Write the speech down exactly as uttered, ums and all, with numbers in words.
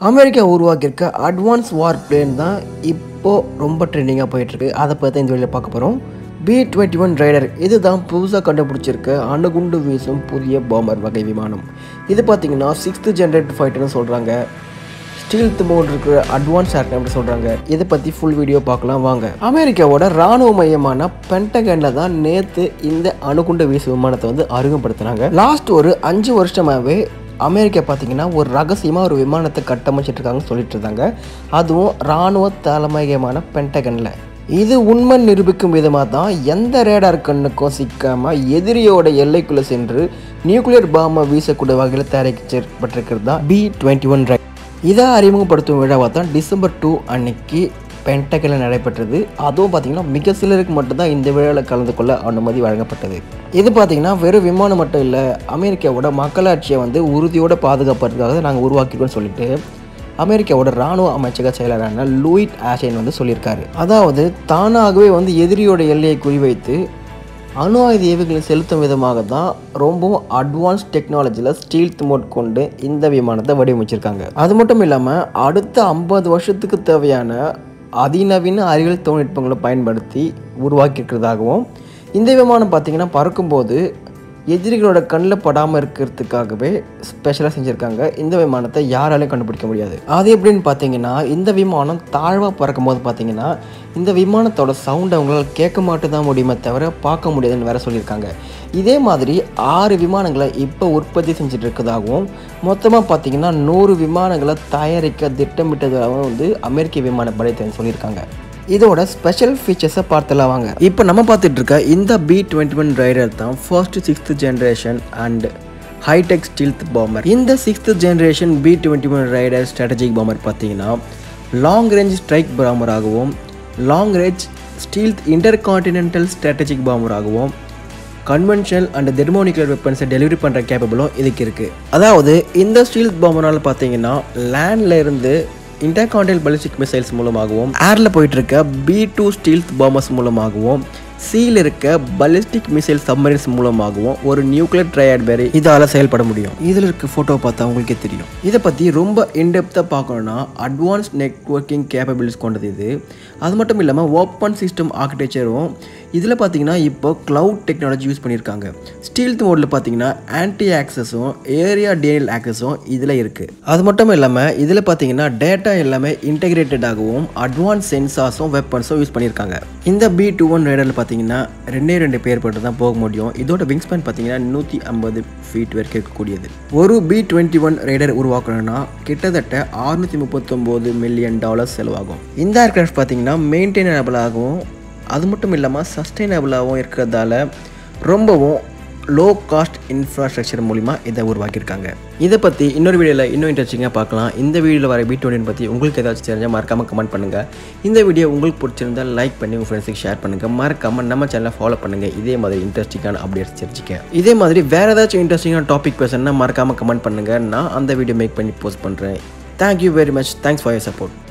America உருவாக்கியிருக்க advance war plane தான் இப்போது ரொம்ப ட்ரெண்டிங்காக போயிட்டுருக்கு. அதை பற்றி இந்த வீடியோவில் பார்க்க போகிறோம். பி டுவெண்ட்டி ஒன் ரைடர் இது தான் புதுசாக கண்டுபிடிச்சிருக்க அணுகுண்டு வீசும் புதிய பாம்பர் வகை விமானம். இது பார்த்திங்கன்னா சிக்ஸ்த்து ஜென்ரேட் ஃபைட்டர்னு சொல்கிறாங்க. ஸ்டீல்த் மோட் இருக்கிற அட்வான்ஸ் ஏர்க்ராஃப்ட் சொல்கிறாங்க. இதை பற்றி ஃபுல் வீடியோ பார்க்கலாம் வாங்க. அமெரிக்காவோட இராணுவ மையமான பென்டகனில் தான் நேற்று இந்த அணுகுண்டு வீசு விமானத்தை வந்து அறிமுகப்படுத்தினாங்க. லாஸ்ட் ஒரு அஞ்சு வருஷமாகவே அமெரிக்கா பார்த்திங்கன்னா ஒரு ரகசியமாக ஒரு விமானத்தை கட்டமைச்சிட்டு இருக்காங்கன்னு சொல்லிட்டு இருந்தாங்க. அதுவும் இராணுவ தலைமையகமான பென்டகனில். இது உண்மை நிரூபிக்கும் விதமாக தான் எந்த ரேடார் கண்ணுக்கும் சிக்காமல் எதிரியோட எல்லைக்குள்ளே சென்று நியூக்ளியர் பாம்பை வீசக்கூடிய வகையில் தயாரிக்கப்பட்டிருக்கிறது தான் பி டுவெண்ட்டி ஒன் ரைடர். இதை அறிமுகப்படுத்தும் விழாவாக தான் டிசம்பர் டூ அன்னைக்கு பென்டகனில் நடைபெற்றது. அதுவும் பார்த்திங்கன்னா மிக சிலருக்கு மட்டும்தான் இந்த விழாவில் கலந்து கொள்ள அனுமதி வழங்கப்பட்டது. இது பார்த்திங்கன்னா வெறும் விமானம் மட்டும் இல்லை, அமெரிக்காவோட மக்களாட்சியை வந்து உறுதியோடு பாதுகாப்பதற்காக நாங்கள் உருவாக்கிருக்கோன்னு சொல்லிட்டு அமெரிக்காவோட இராணுவ அமைச்சக செயலரான லூயிட் ஆஷன் வந்து சொல்லியிருக்காரு. அதாவது தானாகவே வந்து எதிரியோட எல்லையை குறிவைத்து அணு ஆயுத ஏவுகளை செலுத்தும் விதமாக தான் ரொம்பவும் அட்வான்ஸ் டெக்னாலஜியில் ஸ்டீல்த் மோட் கொண்டு இந்த விமானத்தை வடிவமைச்சிருக்காங்க. அது மட்டும் இல்லாமல் அடுத்த ஐம்பது வருஷத்துக்கு தேவையான அதிநவீன அறிவியல் தொழில்நுட்பங்களை பயன்படுத்தி உருவாக்கியிருக்கிறதாகவும், இந்த விமானம் பார்த்திங்கன்னா பறக்கும்போது எதிரிகளோட கண்ணில் படாமல் இருக்கிறதுக்காகவே ஸ்பெஷலாக செஞ்சுருக்காங்க. இந்த விமானத்தை யாராலையும் கண்டுபிடிக்க முடியாது. அது எப்படின்னு பார்த்தீங்கன்னா, இந்த விமானம் தாழ்வாக பறக்கும்போது பார்த்தீங்கன்னா இந்த விமானத்தோட சவுண்ட் அவங்களால கேட்க மாட்டு தான் முடியுமே தவிர பார்க்க முடியாதுன்னு வேறு சொல்லியிருக்காங்க. இதே மாதிரி ஆறு விமானங்களை இப்போ உற்பத்தி செஞ்சுட்டு இருக்கிறதாகவும், மொத்தமாக பார்த்தீங்கன்னா நூறு விமானங்களை தயாரிக்க திட்டமிட்டதாகவும் வந்து அமெரிக்க விமானப்படை சொல்லியிருக்காங்க. இதோட ஸ்பெஷல் ஃபீச்சர்ஸை பார்த்துலாம் வாங்க. இப்போ நம்ம பார்த்துட்டு இருக்க இந்த பி டுவெண்ட்டி ஒன் ரைடர் தான் first sixth generation and hi tech stealth bomber. இந்த sixth generation B twenty one Raider strategic bomber பார்த்தீங்கன்னா லாங் ரேஞ்ச் ஸ்ட்ரைக் பாம்பராகவும், long range stealth intercontinental strategic பாம்பராகவும், கன்வென்ஷனல் அண்ட் தெர்மோனிகுலர் வெப்பன்ஸை டெலிவரி பண்ணுற கேப்பபிளும் இதுக்கு இருக்குது. அதாவது இந்த ஸ்டீல்த் பாம்பரால் பார்த்தீங்கன்னா லேண்டில் இருந்து இன்டர்கான்டினல் பாலிஸ்டிக் மிசைல்ஸ் மூலமாகவும், ஏரில் போயிட்டு இருக்க பி டூ ஸ்டீல்த் பாம்பர்ஸ் மூலமாகவும், சீல் இருக்க பாலிஸ்டிக் மிசைல் சப்மரின்ஸ் மூலமாகவும் ஒரு நியூக்ளியர் ட்ரையாட் வேறு இதால் செயல்பட முடியும். இதில் இருக்க ஃபோட்டோ பார்த்தா உங்களுக்கே தெரியும். இதை பற்றி ரொம்ப இன்டெப்த்தாக பார்க்கணுன்னா அட்வான்ஸ் நெட்வொர்க்கிங் கேப்பபிலிட்டிஸ் கொண்டது இது. அது மட்டும் இல்லாமல் ஓப்பன் சிஸ்டம் ஆர்கிடெக்சரும் இதில் பார்த்தீங்கன்னா இப்போ க்ளவுட் டெக்னாலஜி யூஸ் பண்ணியிருக்காங்க. ஸ்டீல்த் மோடில் பார்த்தீங்கன்னா ஆன்டி ஆக்சஸும் ஏரியா டேனியல் ஆக்சஸும் இதில் இருக்குது. அது மட்டும் இல்லாமல் இதில் பார்த்தீங்கன்னா டேட்டா எல்லாமே இன்டெகிரேட்டடாகவும் அட்வான்ஸ் சென்சார்ஸும் வெப்பன்ஸும் யூஸ் பண்ணியிருக்காங்க. இந்த பி டூ ஒன் ரைடரில் பார்த்தீங்கன்னா ரெண்டே ரெண்டு பேர் மட்டும் தான் போக முடியும். இதோட விங் ஸ்பேன் பார்த்தீங்கன்னா நூற்றி ஐம்பது ஃபீட் வரைக்கும் இருக்கக்கூடியது. ஒரு பி டுவெண்ட்டி ஒன் ரைடர் உருவாக்கணும்னா கிட்டத்தட்ட அறுநூற்றி முப்பத்தொம்போது மில்லியன் டாலர்ஸ் செலவாகும். இந்த ஏர்கிராஃப்ட் பார்த்தீங்கன்னா மெயின்டைனபிளாகவும் அது மட்டும் இல்லாமல் சஸ்டைனபிளாகவும் இருக்கிறதால ரொம்பவும் லோ காஸ்ட் இன்ஃப்ராஸ்ட்ரக்சர் மூலிமா இதை உருவாக்கியிருக்காங்க. இதை பற்றி இன்னொரு வீடியோவில் இன்னும் இன்ட்ரெஸ்டிங்காக பார்க்கலாம். இந்த வீடியோவில் வர பி டுவெண்ட்டி பற்றி உங்களுக்கு ஏதாச்சும் தெரிஞ்சால் மறக்காமல் கமெண்ட் பண்ணுங்கள். இந்த வீடியோ உங்களுக்கு பிடிச்சிருந்தால் லைக் பண்ணி உங்கள் ஃப்ரெண்ட்ஸுக்கு ஷேர் பண்ணுங்கள். மறக்காமல் நம்ம சேனலை ஃபாலோ பண்ணுங்கள். இதே மாதிரி இன்ட்ரெஸ்டிங்கான அப்டேட்ஸ் தெரிஞ்சுக்க. இதே மாதிரி வேறு ஏதாச்சும் இன்ட்ரெஸ்டிங்கான டாபிக் பேசணுன்னா மறக்காமல் கமெண்ட் பண்ணுங்கள். நான் அந்த வீடியோ மேக் பண்ணி போஸ்ட் பண்ணுறேன். Thank you very much. Thanks for your support.